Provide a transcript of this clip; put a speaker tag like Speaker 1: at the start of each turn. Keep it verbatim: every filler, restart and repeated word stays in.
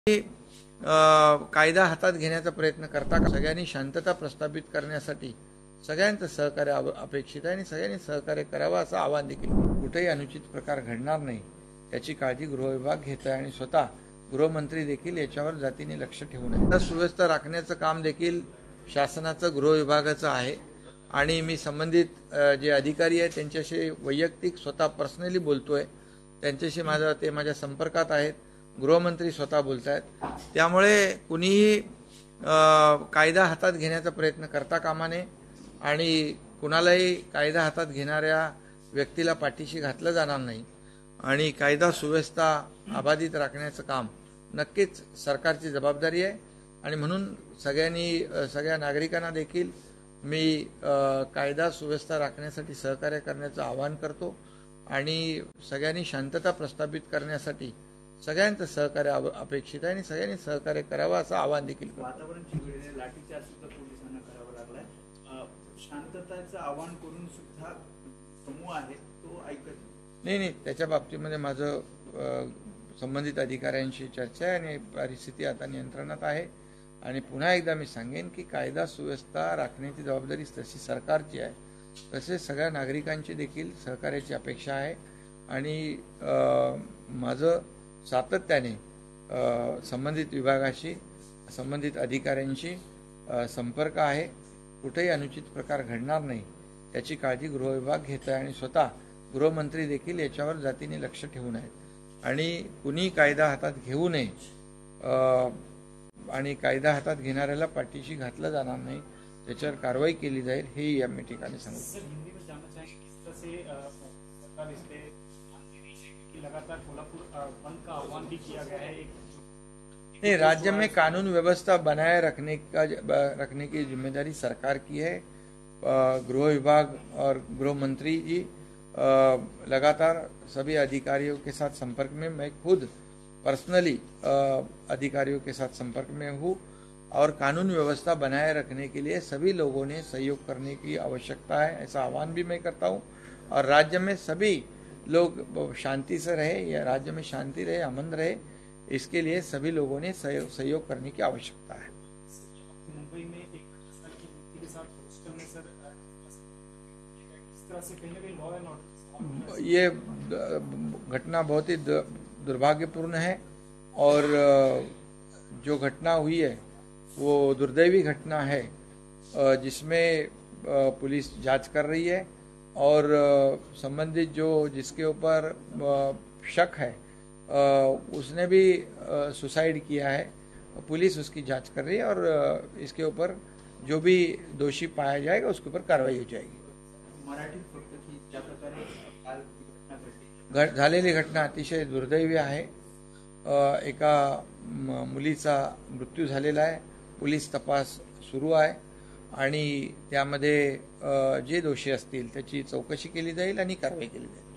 Speaker 1: कायदा हातात घेण्याचा प्रयत्न करता का? सगळ्यांनी शांतता प्रस्थापित करण्यासाठी सगळ्यांचं सहकार्य अपेक्षित आहे आणि सगळ्यांनी सहकार्य करावं असं आवाहन देखील. कुठेही अनुचित प्रकार घडणार नाही याची काळजी गृह विभाग घेत आहे आणि स्वतः गृहमंत्री देखील याच्यावर जातीने लक्ष ठेवून आहे. सुव्यवस्था राखण्याचं काम देखील शासनाचं गृह विभागाचं आहे आणि मी संबंधित जे अधिकारी आहेत त्यांच्याशी वैयक्तिक स्वतः पर्सनली बोलतोय. त्यांच्याशी माझा ते माझ्या संपर्कात आहेत. गृहमंत्री स्वतः बोलत आहेत. त्यामुळे कुणीही कायदा हातात घेण्याचा प्रयत्न करता कामा नये आणि कुणालाही कायदा हातात घेणाऱ्या व्यक्तीला पाठीशी घातलं जाणार नाही आणि कायदा सुव्यवस्था अबाधित राखण्याचं काम नक्कीच सरकारची जबाबदारी आहे आणि म्हणून सगळ्यांनी सगळ्या नागरिकांना देखील मी कायदा सुव्यवस्था राखण्यासाठी सहकार्य करण्याचं आवाहन करतो आणि सगळ्यांनी शांतता प्रस्थापित करण्यासाठी सगळ्यांचं सहकार्य अपेक्षित आहे आणि सगळ्यांनी सहकार्य करावं असं आवाहन देखील करतो.
Speaker 2: वातावरण चिघळलेलं, लाठीचार्ज सुद्धा पोलिसांना करावा लागलाय. शांतताचं आवाहन करून सुद्धा समूह आहे तो ऐकत
Speaker 1: नाही नाही त्याच्या बाबतीमध्ये माझं संबंधित अधिकाऱ्यांशी चर्चा आहे आणि परिस्थिती आता नियंत्रणात आहे. आणि पुन्हा एकदा मी सांगेन की कायदा सुव्यवस्था राखण्याची जबाबदारी तशी सरकारची आहे, तसेच सगळ्या नागरिकांची देखील सहकार्याची अपेक्षा आहे आणि माझं सातत्याने संबंधित विभागाशी संबंधित अधिकाऱ्यांशी संपर्क आहे. कुठेही अनुचित प्रकार घडणार नाही याची काळजी गृह विभाग घेत आहे आणि स्वतः गृहमंत्री देखील याच्यावर जातीने लक्ष ठेवून आहेत आणि कुणी कायदा हातात घेऊ नये आणि कायदा हातात घेणाऱ्याला पाठीशी घातलं जाणार नाही, त्याच्यावर कारवाई केली जाईल हेही या ठिकाणी सांगतो.
Speaker 2: लगातार कोल्हापुर बंद का आह्वान भी किया गया है.
Speaker 1: नहीं, राज्य में कानून व्यवस्था बनाए रखने का रखने की जिम्मेदारी सरकार की है. गृह विभाग और गृह मंत्री जी लगातार सभी अधिकारियों के साथ संपर्क में, मैं खुद पर्सनली अधिकारियों के साथ संपर्क में हूँ और कानून व्यवस्था बनाए रखने के लिए सभी लोगों ने सहयोग करने की आवश्यकता है, ऐसा आह्वान भी मैं करता हूँ. और राज्य में सभी लोग शांति से रहे, या राज्य में शांति रहे, अमन रहे, इसके लिए सभी लोगों ने सहयोग करने की आवश्यकता है.
Speaker 2: मुंबई में एक के साथ हॉस्टल में सर इस तरह से कहीं ना कहीं लॉ एंड ऑर्डर,
Speaker 1: ये घटना बहुत ही दुर्भाग्यपूर्ण है और जो घटना हुई है वो दुर्दैवी घटना है जिसमें पुलिस जांच कर रही है और संबंधित जो जिसके ऊपर शक है उसने भी सुसाइड किया है. पुलिस उसकी जांच कर रही है और इसके ऊपर जो भी दोषी पाया जाएगा उसके ऊपर कार्रवाई हो जाएगी. झालेली घटना अतिशय दुर्दैवी आहे. एका मुलीचा मृत्यू झालेला आहे. पोलीस तपास सुरू आहे आणि त्यामध्ये जे दोषी असतील त्याची चौकशी केली जाईल आणि कारवाई केली जाईल.